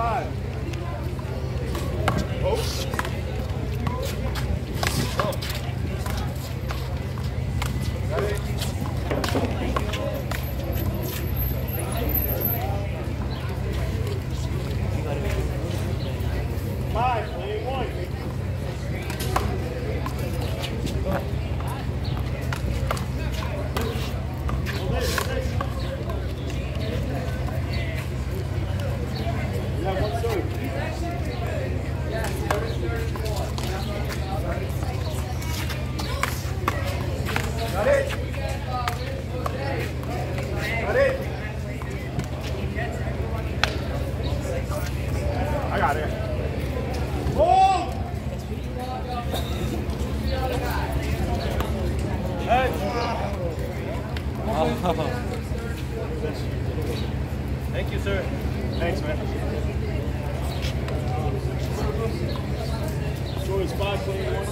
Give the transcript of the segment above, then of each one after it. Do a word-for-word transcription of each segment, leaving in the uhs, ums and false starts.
Five. Oh. Oh. Got it. Five, play one. Got it. Got it. I got it. Oh! Hey. Oh. Thank you, sir. Thanks, man. Score is five, playing one.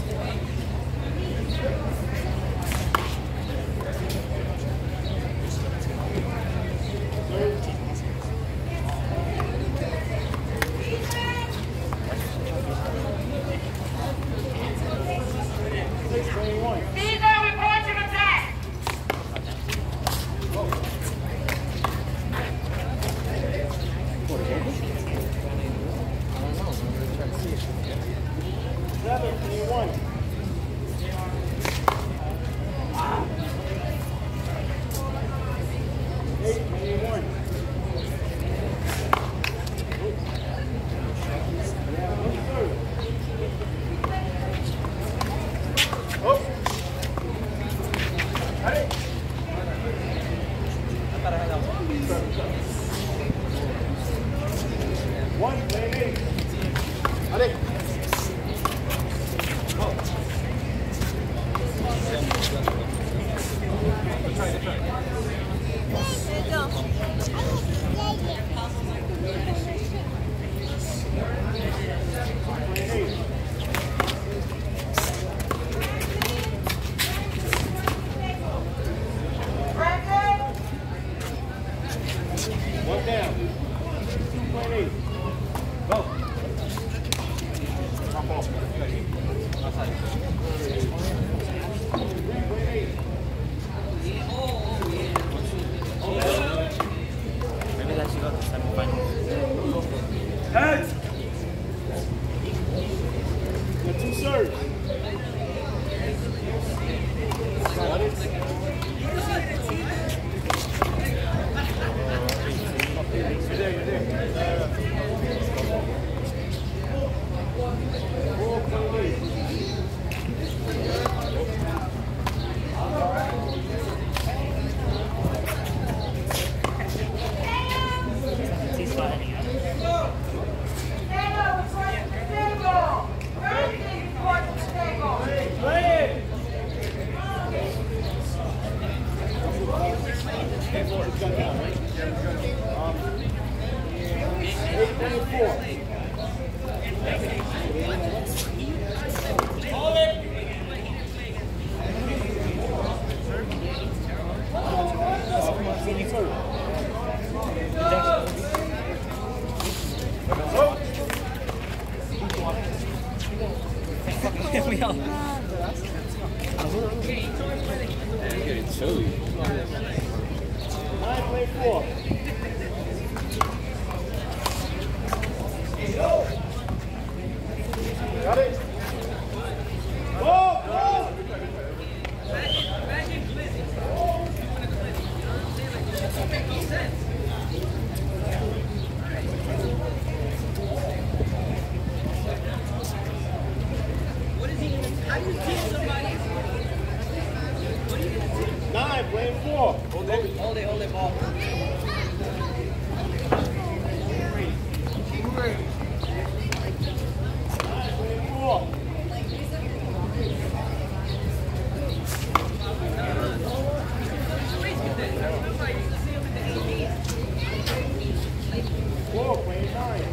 Seven, twenty-one. Eight, twenty-one. Oh. Got it. One, play eight. Got it. One down. two point eight. Go. Drop off. Outside. three point eight. Maybe that should go to the semifinals. Heads. Got two serves. Got it. You're there, you're there. Four point eight. He's fighting it. eight twenty-four. We all. Getting chilly. nine play four. Got it. Go, go. Nine playing four. Hold it, hold it, hold it, ball. Nine playing four. Four playing nine.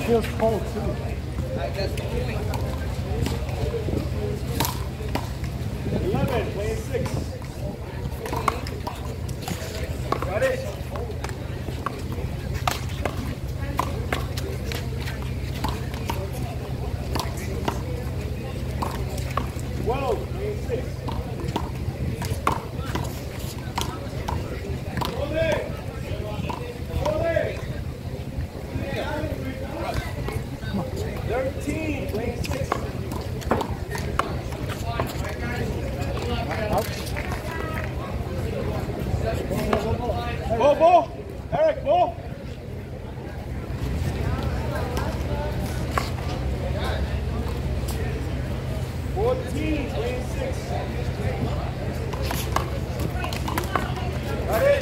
feels cold too. eleven, playing six. Got it. twelve, playing six. Hold it. Hold it. thirteen, playing six. Ball, ball. Eric, ball. fourteen, playing six. Got it.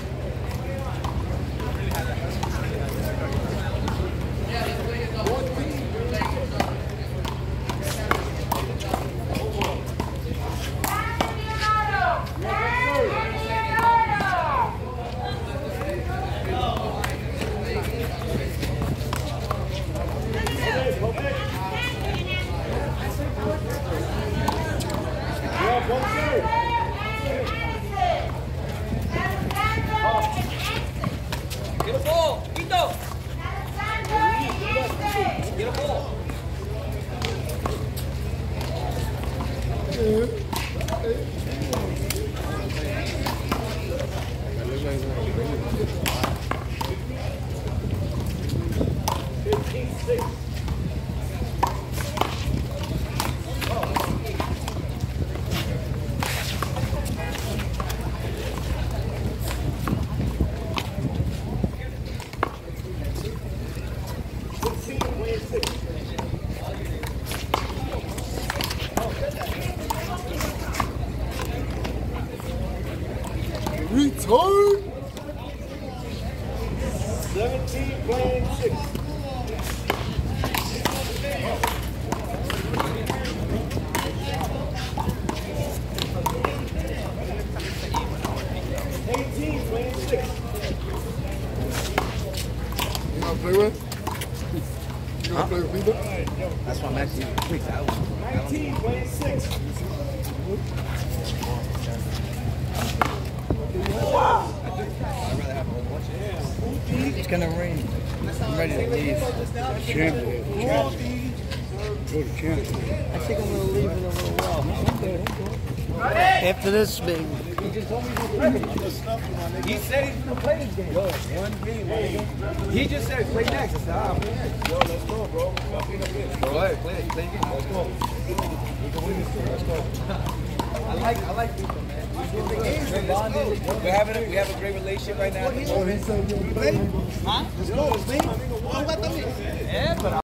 Get a ball, Quito. Get a ball. fifteen, six. sixteen, playing six. Retard! seventeen, playing six. eighteen, playing six. You wanna play with? You wanna play with Vito? That's why I'm actually quick. I was, nineteen, playing six. it's gonna rain. I'm ready to leave. Champion. Champion. Go to champion. I think I'm gonna leave in a little while. After this, baby. He said he's gonna play this game. Yo, one game, man. He just said play next. I said, ah, play next. Yo, let's go, bro. Go ahead, play it. Play the game. Let's go. We can win this game. Let's go. I like, I like people, man. We're bonding. We're having, a, we have a great relationship right now. Oh, he said you play. Huh? Let's go. Yeah, but